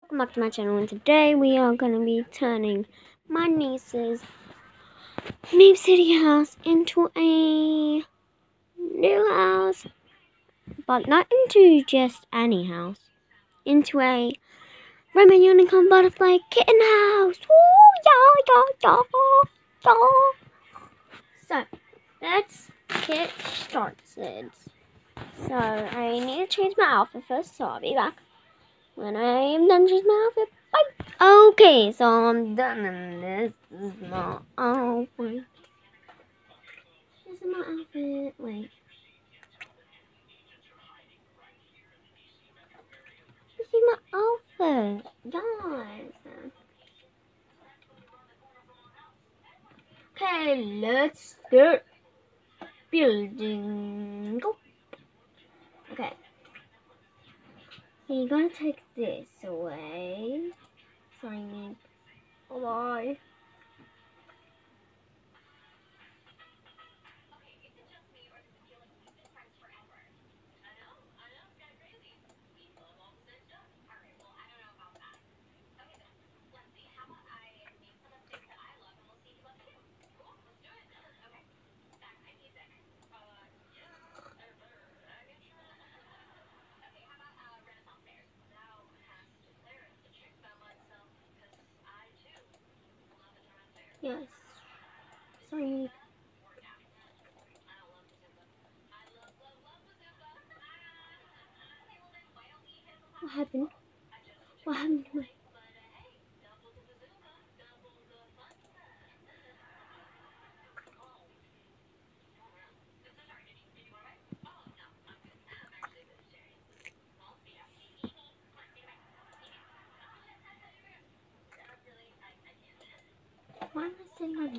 Welcome back to my channel, and today we are going to be turning my niece's Meep City house into a new house, but not into just any house, into a Rainbow Unicorn Butterfly Kitten house. Woo, yeah. So, let's get started. So, I need to change my outfit first, so I'll be back when I am done changing my outfit. Bye! Okay, so I'm done, and this is my outfit. This is my outfit. Wait. This is my outfit, guys. Okay, let's start building. Go. Okay. So you're gonna take this away. Sorry. Bye. Yes. Sorry. What happened? What happened to my... Why am I saying nothing?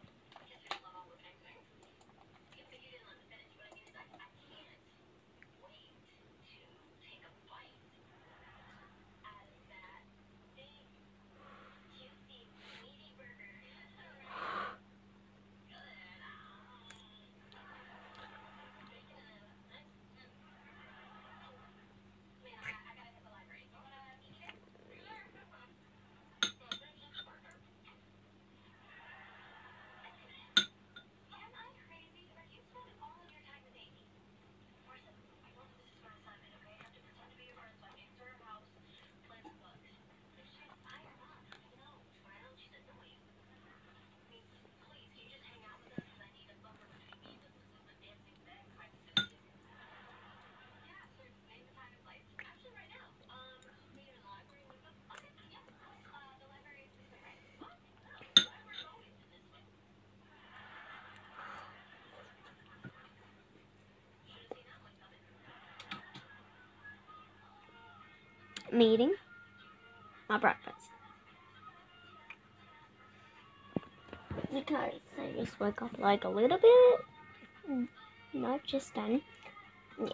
I'm eating my breakfast. Because I just woke up like a little bit. Not just done. Yeah.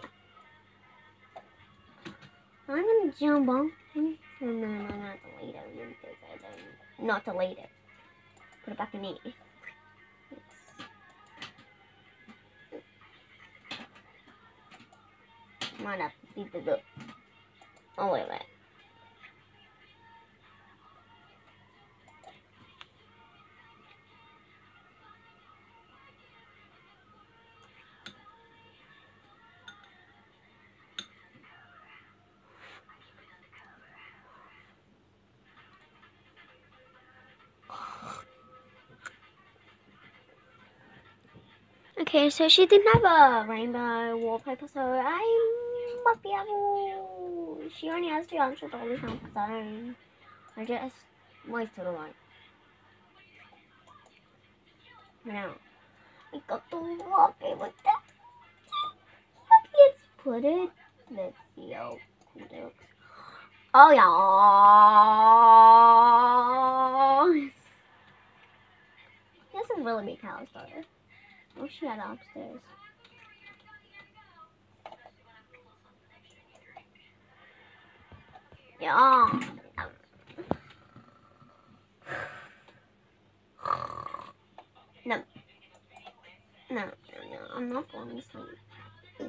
I'm gonna jump on. No, not delete it. Because I don't. Not delete it. Put it back in it. Might have to beat it up. Oh, wait. Okay, so she didn't have a rainbow wallpaper, so I might be able... She only has $200 on her phone. I just wasted a lot. Now, I got the wallpaper with that. Let's put it. Let's see how cool it looks. Oh, yeah. This is really big house, though. I wish she had upstairs. Yeah. No, I'm not going to sleep.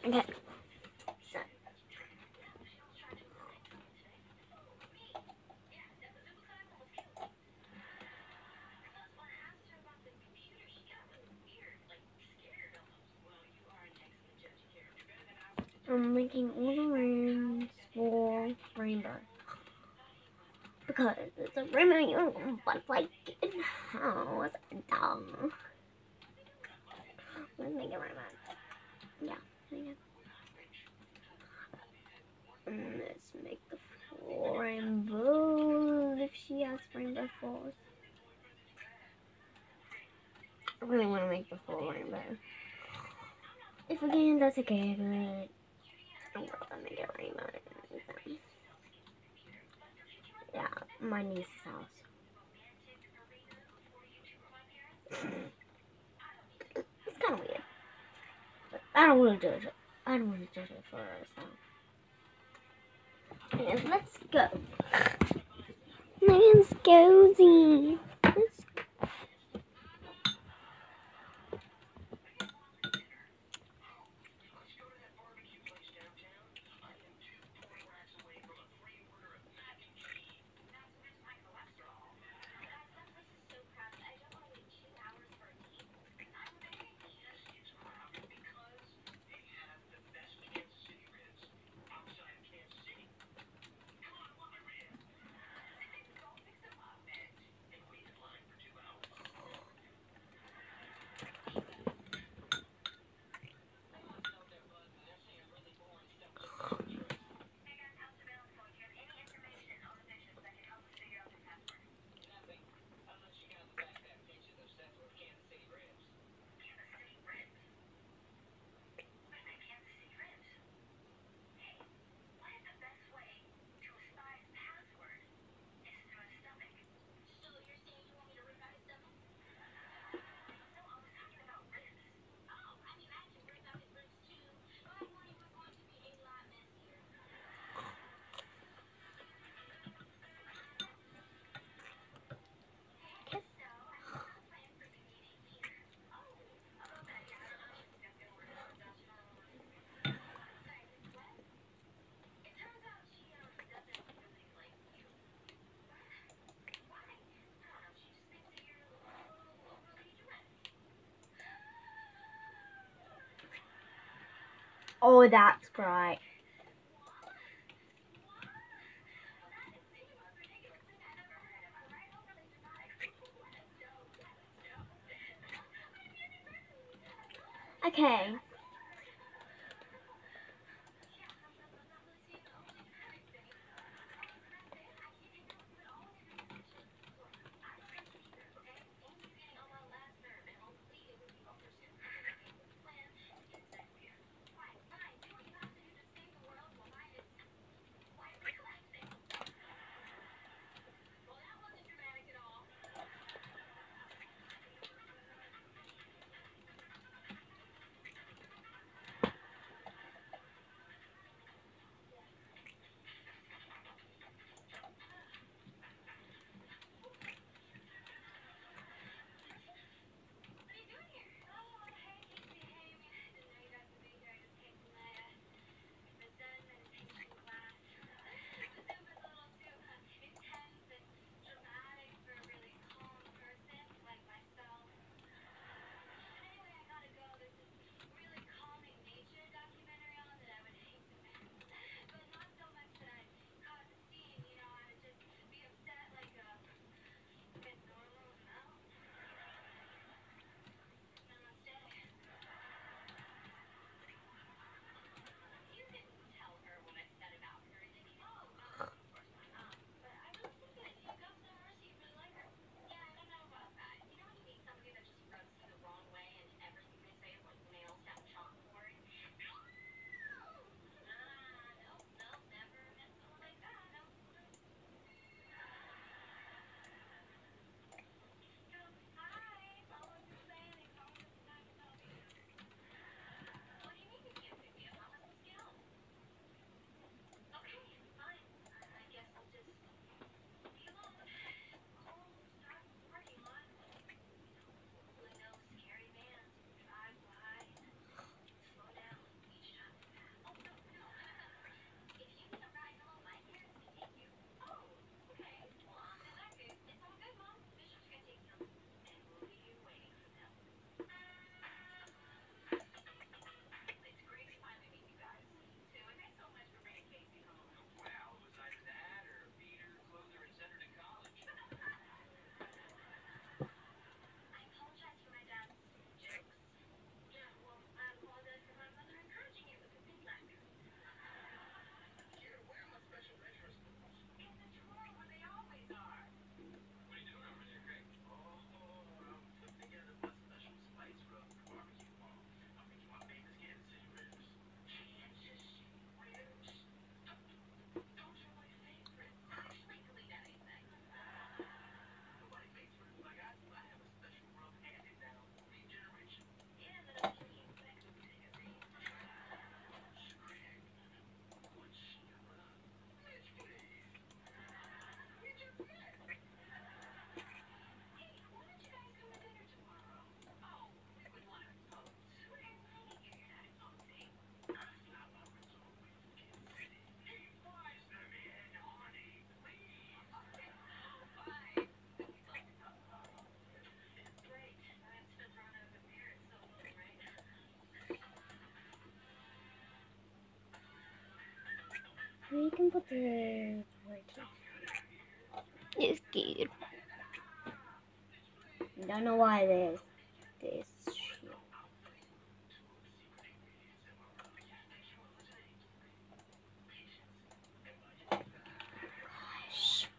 Okay. So. I'm making all the rooms for rainbow. Because it's a rainbow unicorn butterfly kitten house. Dumb. Let's make it rainbow. Yeah. Let's make the floor rainbow if she has rainbow floors. I really want to make the floor rainbow. If we can, that's okay, but I'm gonna make it rainbow. Yeah, my niece's house. It's kind of weird. But I don't want to judge it. I don't want to judge it for us. Yeah, let's go. Let's go. Let's Oh, that's bright. Okay. We can put this right here. It's good. I don't know why there's this shit. Gosh.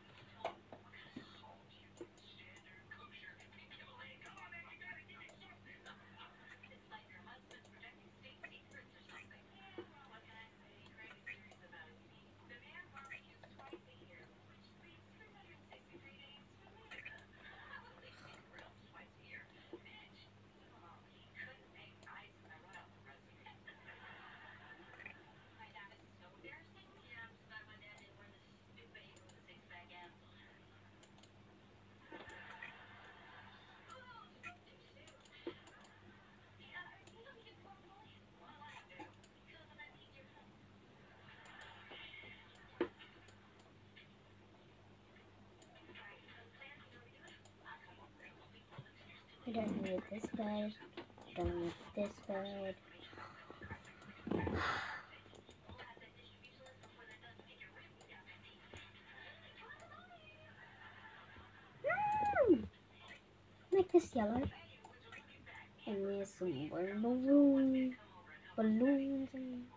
I don't need this bed. I don't need this bed. Make this yellow. And there's some balloons. Balloons.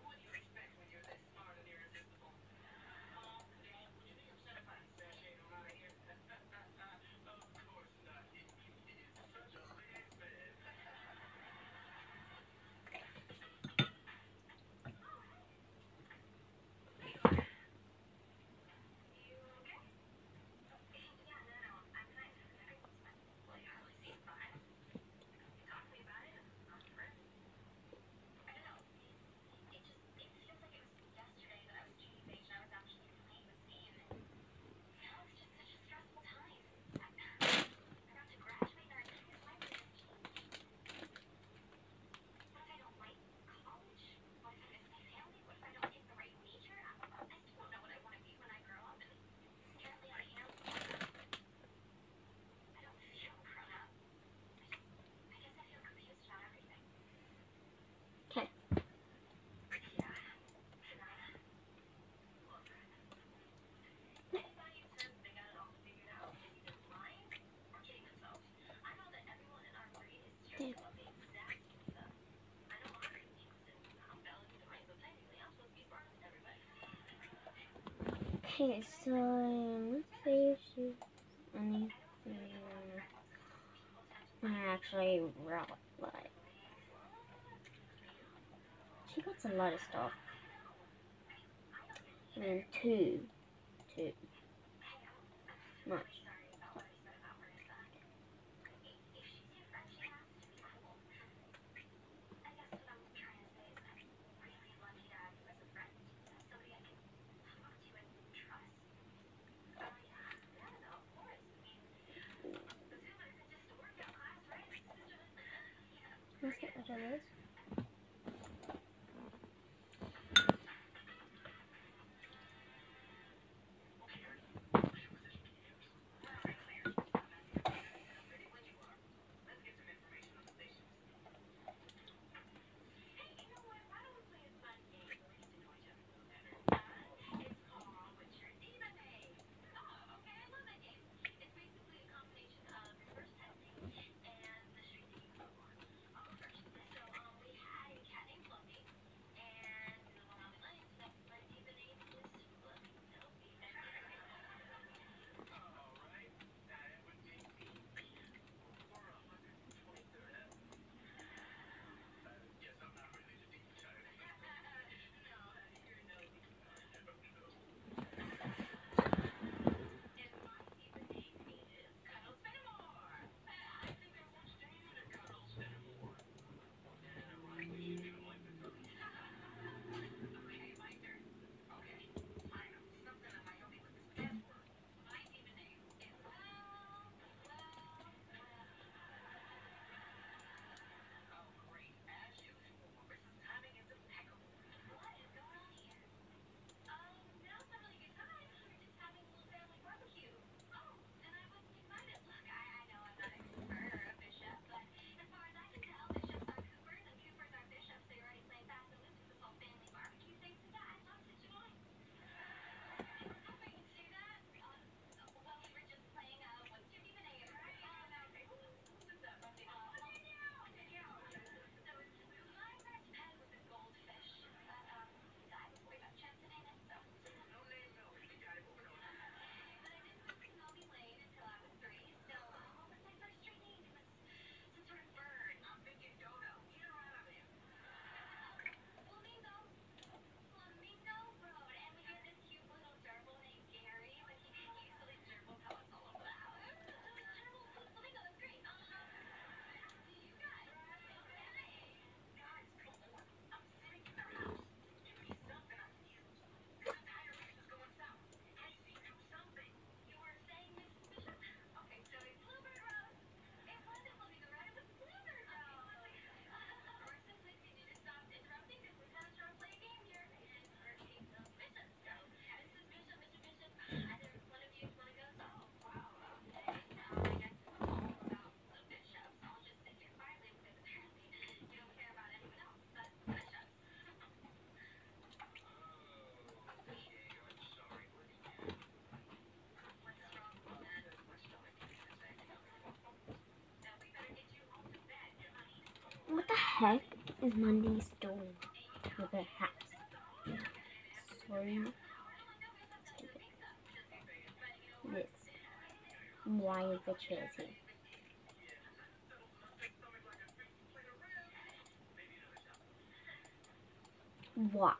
Okay. Okay, so let's see if she's anything I actually really like. She got a lot of stuff. I mean, too much. Let's get rid of this. heck is my niece doing with her hat? Sorry. This. Why is the chair here? What?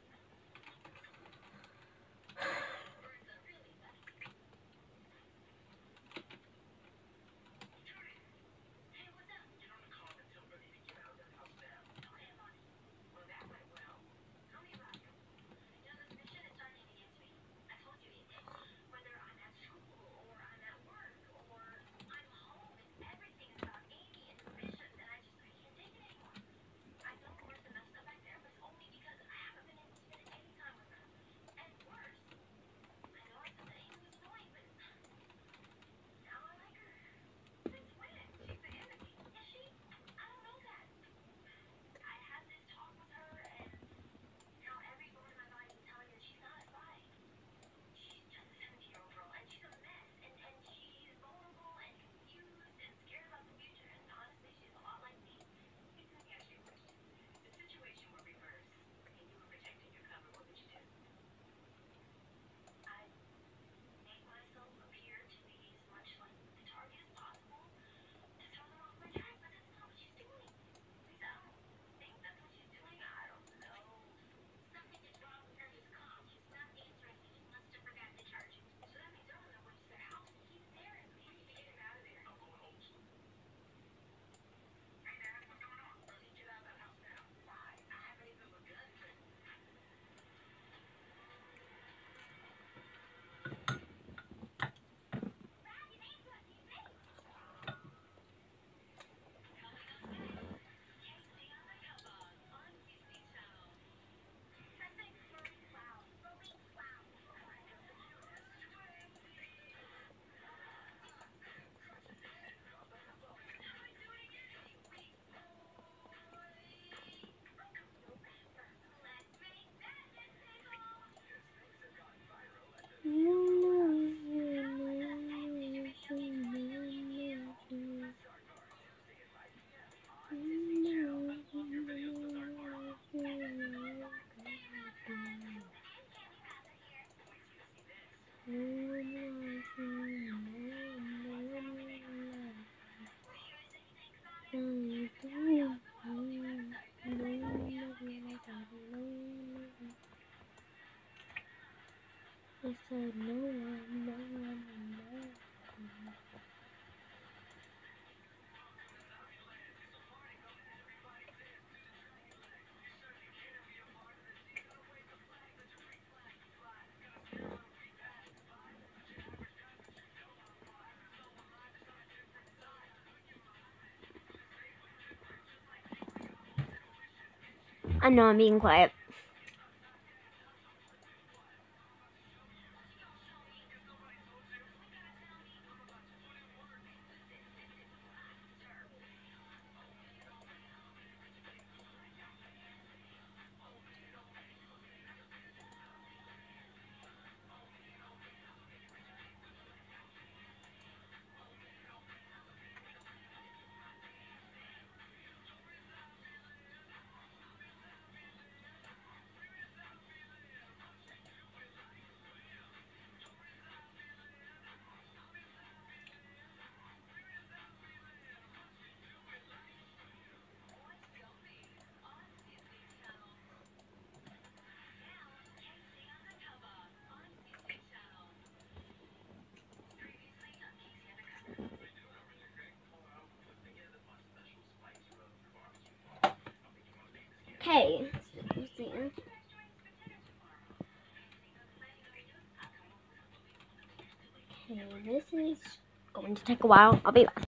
I said no one, no one, no one. I know I'm being quiet. Okay, this is going to take a while. I'll be back.